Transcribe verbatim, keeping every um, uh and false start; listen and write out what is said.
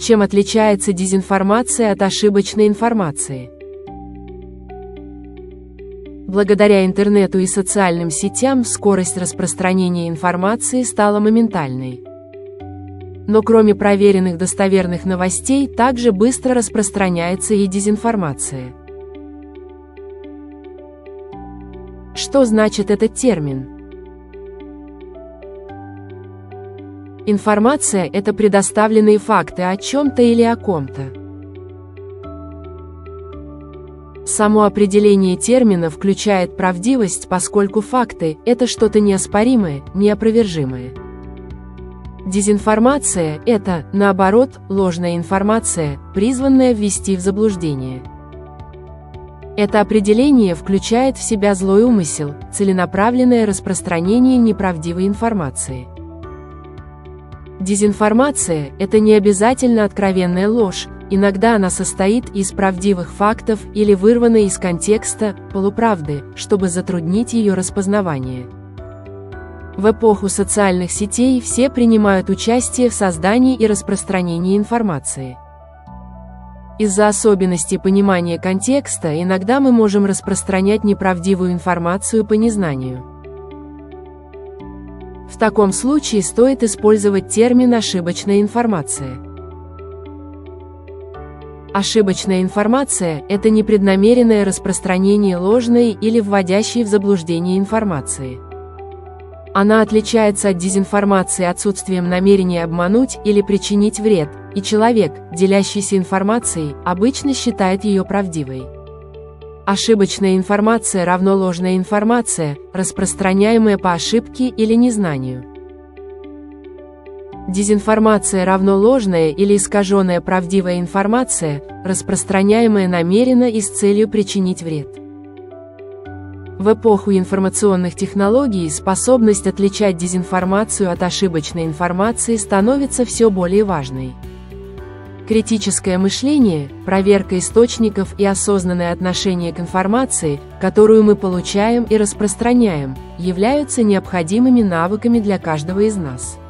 Чем отличается дезинформация от ошибочной информации? Благодаря интернету и социальным сетям скорость распространения информации стала моментальной. Но кроме проверенных достоверных новостей, также быстро распространяется и дезинформация. Что значит этот термин? Информация – это предоставленные факты о чем-то или о ком-то. Само определение термина включает правдивость, поскольку факты – это что-то неоспоримое, неопровержимое. Дезинформация – это, наоборот, ложная информация, призванная ввести в заблуждение. Это определение включает в себя злой умысел, целенаправленное распространение неправдивой информации. Дезинформация – это не обязательно откровенная ложь, иногда она состоит из правдивых фактов или вырванной из контекста, полуправды, чтобы затруднить ее распознавание. В эпоху социальных сетей все принимают участие в создании и распространении информации. Из-за особенностей понимания контекста иногда мы можем распространять неправдивую информацию по незнанию. В таком случае стоит использовать термин «ошибочная информация». Ошибочная информация – это непреднамеренное распространение ложной или вводящей в заблуждение информации. Она отличается от дезинформации отсутствием намерения обмануть или причинить вред, и человек, делящийся информацией, обычно считает ее правдивой. Ошибочная информация равно ложная информация, распространяемая по ошибке или незнанию. Дезинформация равно ложная или искаженная правдивая информация, распространяемая намеренно и с целью причинить вред. В эпоху информационных технологий способность отличать дезинформацию от ошибочной информации становится все более важной. Критическое мышление, проверка источников и осознанное отношение к информации, которую мы получаем и распространяем, являются необходимыми навыками для каждого из нас.